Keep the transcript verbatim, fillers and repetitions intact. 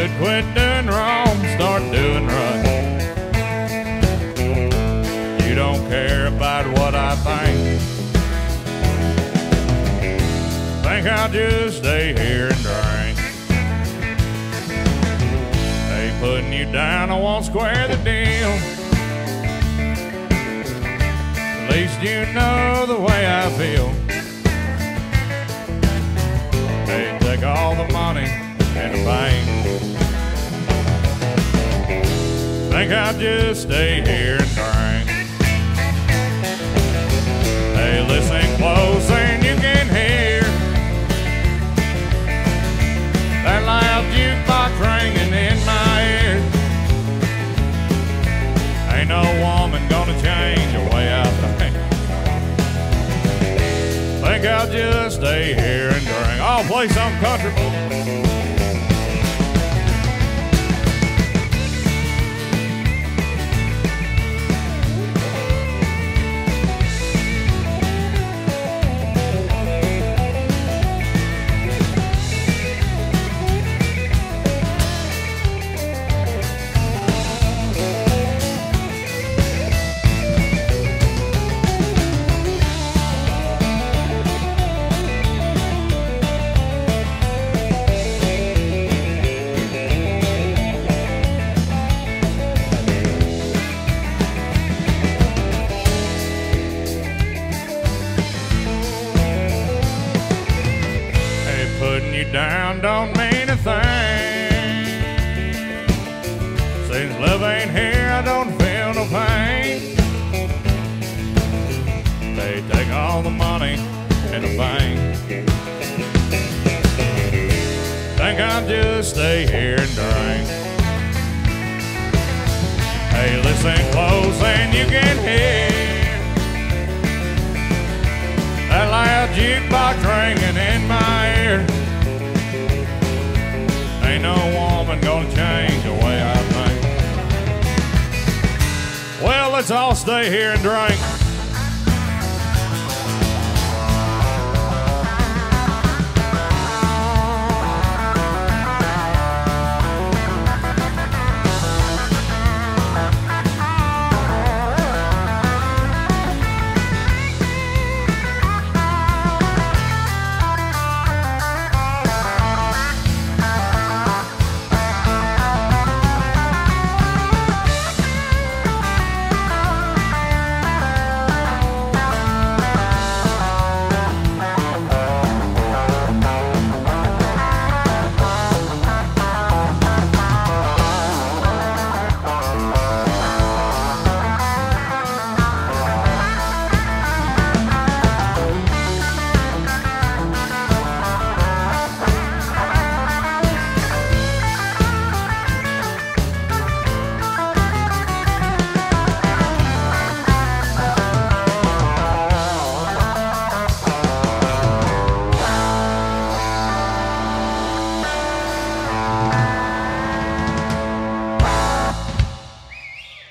Should quit doing wrong, start doing right. You don't care about what I think. Think I'll just stay here and drink. Hey, putting you down, I won't square the deal. At least you know the way I feel. Hey, take all the money in the bank. Think I'll just stay here and drink. Hey, listen close and you can hear that loud jukebox ringing in my ear. Ain't no woman gonna change the way I think. Think I'll just stay here and drink. I'll play some country. Down don't mean a thing. Since love ain't here, I don't feel no pain. They take all the money in the bank. Think I'll just stay here and drink. Hey, listen close and you can hear that loud jukebox ringing in my ear. Ain't no woman gonna change the way I think. Well, let's all stay here and drink.